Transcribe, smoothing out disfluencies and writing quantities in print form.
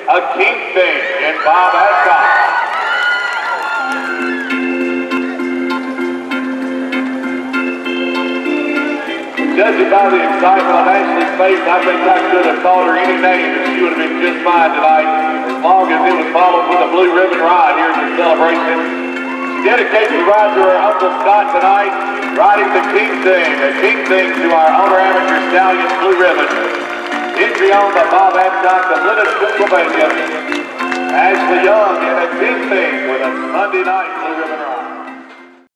a Twhnc in Bob Adcock. Judging by the excitement on Ashley's face, I think I could have called her any name and she would have been just fine tonight, as long as it was followed with a blue ribbon ride here at the celebration. She dedicates the ride to her Uncle Scott tonight, riding the Twhnc, a Twhnc to our owner amateur stallion blue ribbon. Entry owned by Bob Adcock of Lennox, Pennsylvania. Ashley Young in a Twhnc with a Monday night.